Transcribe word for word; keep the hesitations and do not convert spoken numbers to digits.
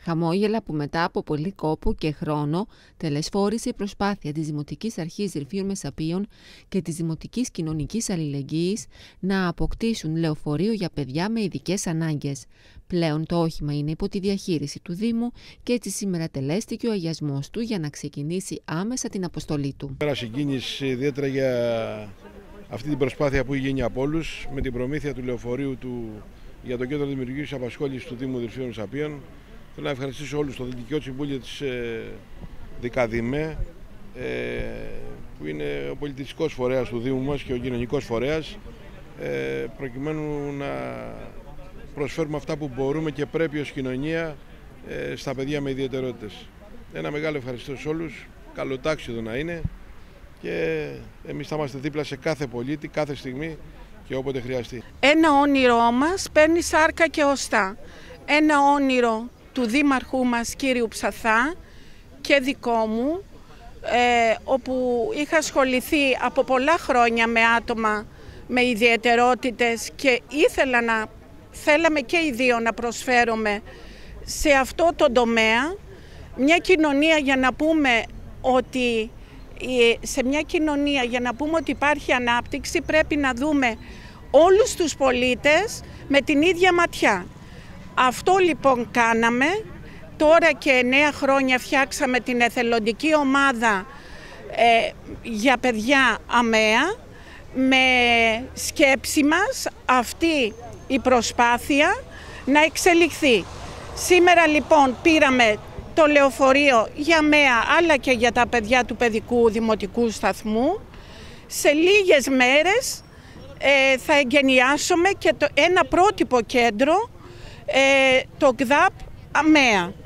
Χαμόγελα που μετά από πολύ κόπο και χρόνο τελεσφόρησε η προσπάθεια της Δημοτικής Αρχής Ρηφίων Μεσαπίων και της Δημοτικής Κοινωνικής Αλληλεγγύης να αποκτήσουν λεωφορείο για παιδιά με ειδικές ανάγκες. Πλέον το όχημα είναι υπό τη διαχείριση του Δήμου και έτσι σήμερα τελέστηκε ο αγιασμός του για να ξεκινήσει άμεσα την αποστολή του. Πέρα συγκίνηση ιδιαίτερα για αυτή την προσπάθεια που έχει γίνει από όλους με την προμήθεια του λεωφορείου του για το Κέντρο Δημιουργικής Απασχόλησης του Δήμου Ρηφίων Μεσαπίων. Θέλω να ευχαριστήσω όλους το Διοικητικό Συμβούλιο της ε, ΔΚΔΜΕ, ε, που είναι ο πολιτιστικός φορέας του Δήμου μας και ο κοινωνικός φορέας, ε, προκειμένου να προσφέρουμε αυτά που μπορούμε και πρέπει ως κοινωνία ε, στα παιδιά με ιδιαιτερότητες. Ένα μεγάλο ευχαριστώ σε όλους, καλοτάξιδο να είναι και εμείς θα είμαστε δίπλα σε κάθε πολίτη, κάθε στιγμή και όποτε χρειαστεί. Ένα όνειρό μας παίρνει σάρκα και οστά. Ένα όνειρο του Δήμαρχού μας κύριου Ψαθά και δικό μου, ε, όπου είχα ασχοληθεί από πολλά χρόνια με άτομα με ιδιαιτερότητες και ήθελα να, θέλαμε και οι δύο να προσφέρουμε σε αυτό το τομέα μια κοινωνία για να πούμε ότι σε μια κοινωνία για να πούμε ότι υπάρχει ανάπτυξη πρέπει να δούμε όλους τους πολίτες με την ίδια ματιά. Αυτό λοιπόν κάναμε. Τώρα και εννέα χρόνια φτιάξαμε την εθελοντική ομάδα ε, για παιδιά ΑΜΕΑ με σκέψη μας αυτή η προσπάθεια να εξελιχθεί. Σήμερα λοιπόν πήραμε το λεωφορείο για ΑΜΕΑ αλλά και για τα παιδιά του παιδικού δημοτικού σταθμού. Σε λίγες μέρες ε, θα εγκαινιάσουμε και το, ένα πρότυπο κέντρο, ε, το ΚΔΑΠ ΑΜΕΑ.